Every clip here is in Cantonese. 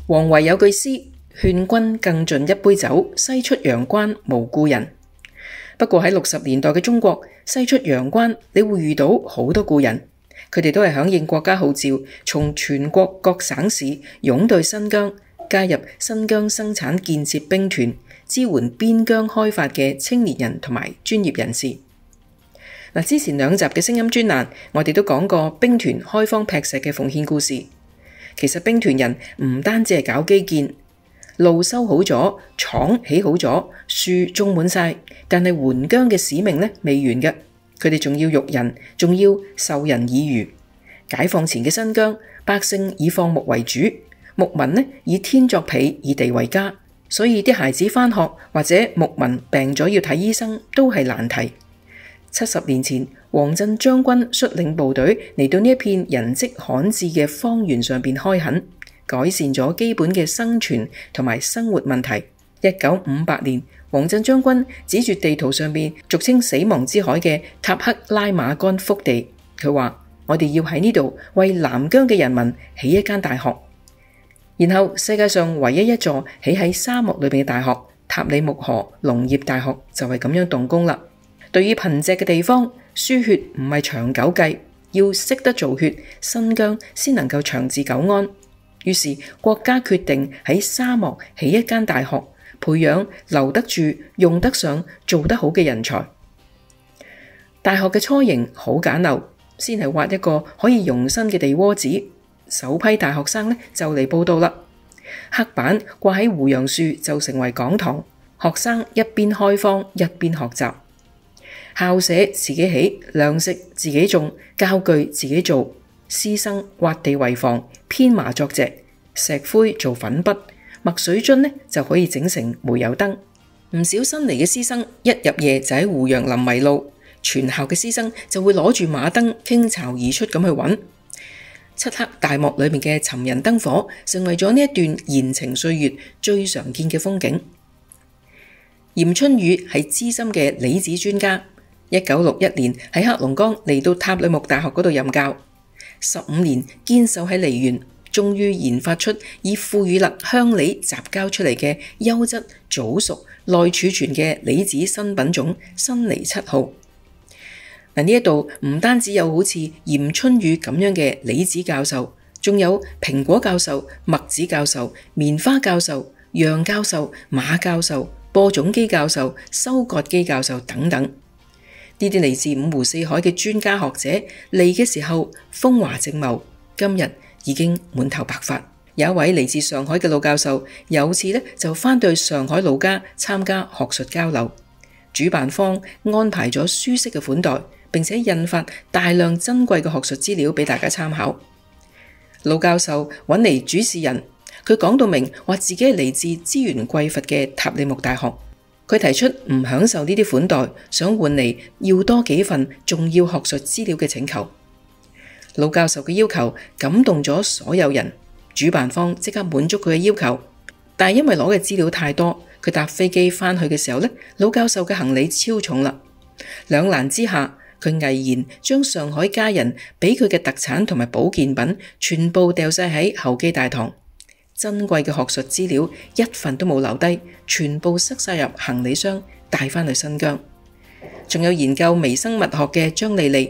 王維有句詩：勸君更盡一杯酒，西出陽關無故人。不過喺60年代嘅中國，西出陽關你會遇到好多故人，佢哋都係響應國家號召，從全國各省市湧到新疆，加入新疆生產建設兵團，支援邊疆開發嘅青年人同埋專業人士。之前2集嘅聲音專欄，我哋都講過兵團開荒劈石嘅奉獻故事。其實兵團人唔單止係搞基建，路修好咗，廠起好咗，樹種滿晒，但係援疆嘅使命未完嘅，佢哋仲要育人，仲要授人以漁。解放前嘅新疆，百姓以放牧為主，牧民以天作被，以地為家，所以啲孩子返學或者牧民病咗要睇醫生都係難題。70年前，王震將軍率領部隊嚟到呢一片人跡罕至嘅荒原上邊開墾，改善咗基本嘅生存同埋生活問題。1958年，王震將軍指住地圖上邊俗稱死亡之海嘅塔克拉瑪干腹地，佢話：我哋要喺呢度為南疆嘅人民起一間大學。然後世界上唯一一座起喺沙漠裏邊嘅大學——塔里木河農業大學就係咁樣動工啦。對於貧瘠嘅地方，輸血唔係長久計，要識得造血，新疆先能夠長治久安。於是國家決定喺沙漠起一間大學，培養留得住、用得上、做得好嘅人才。大學嘅雛形好簡陋，先係挖一個可以容身嘅地窩子。首批大學生就嚟報到啦，黑板掛喺胡楊樹就成為講堂，學生一邊開荒一邊學習。校舍自己起，糧食自己種，教具自己做，師生挖地為房，編麻作席，石灰做粉筆，墨水樽就可以整成煤油燈。唔少新嚟嘅師生一入夜就喺胡楊林迷路，全校嘅師生就會攞住馬燈傾巢而出咁去揾。漆黑大漠裏面嘅尋人燈火，成為咗呢一段言情歲月最常見嘅風景。嚴春雨係資深嘅李子專家，1961年喺黑龍江嚟到塔里木大學嗰度任教，15年堅守喺梨園，終於研發出以庫語勒香梨雜交出嚟嘅優質早熟耐儲存嘅李子新品種新梨7號。呢一度唔單止有好似嚴春雨咁樣嘅李子教授，仲有蘋果教授、麥子教授、棉花教授、楊教授、馬教授、播種機教授、收割機教授等等。呢啲嚟自五湖四海嘅專家學者嚟嘅時候風華正茂，今日已經滿頭白髮。有一位嚟自上海嘅老教授，有次就返到上海老家參加學術交流，主辦方安排咗舒適嘅款待，並且印發大量珍貴嘅學術資料俾大家參考。老教授揾嚟主持人，佢講到明話自己係嚟自資源匱乏嘅塔里木大學，佢提出唔享受呢啲款待，想換嚟要多幾份重要學術資料嘅請求。老教授嘅要求感動咗所有人，主辦方即刻滿足佢嘅要求，但係因為攞嘅資料太多，佢搭飛機返去嘅時候老教授嘅行李超重啦。兩難之下，佢毅然將上海家人俾佢嘅特產同埋保健品全部掉晒喺候機大堂，珍貴嘅學術資料一份都冇留低，全部塞晒入行李箱帶返去新疆。仲有研究微生物學嘅張莉莉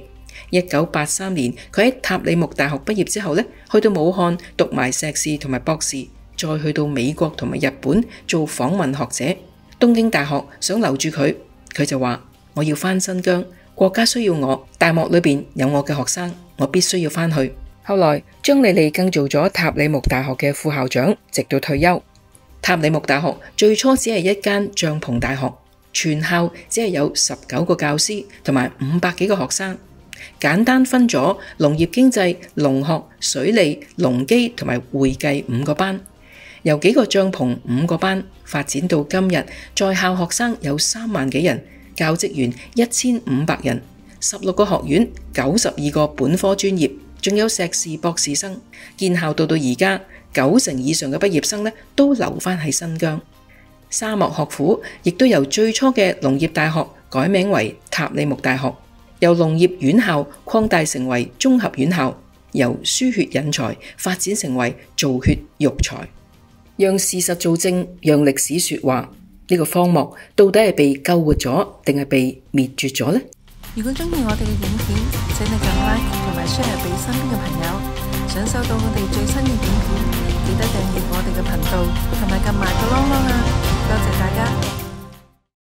，1983年佢喺塔里木大學畢業之後去到武漢讀埋碩士同埋博士，再去到美國同埋日本做訪問學者。東京大學想留住佢，佢就話：我要返新疆，國家需要我，大漠裏邊有我嘅學生，我必須要返去。後來張莉莉更做咗塔里木大學嘅副校長，直到退休。塔里木大學最初只係一間帳篷大學，全校只係有19個教師同埋500幾個學生，簡單分咗農業經濟、農學、水利、農機同埋會計5個班，由幾個帳篷5個班發展到今日，在校學生有3萬幾人，教職員1500人，16個學院，92個本科專業，仲有碩士博士生。建校到而家，90%以上嘅畢業生都留返喺新疆。沙漠學府亦都由最初嘅農業大學改名為塔里木大學，由農業院校擴大成為綜合院校，由輸血引才發展成為造血育才。 讓事實做證，讓歷史說話。呢個荒漠到底係被救活咗，定係被滅絕咗呢？ 如果鍾意我哋嘅影片，請你撳 like 同埋 share 俾身邊嘅朋友。想收到我哋最新嘅影片，記得訂閱我哋嘅頻道，同埋撳埋個鈴鈴啊！多謝大家。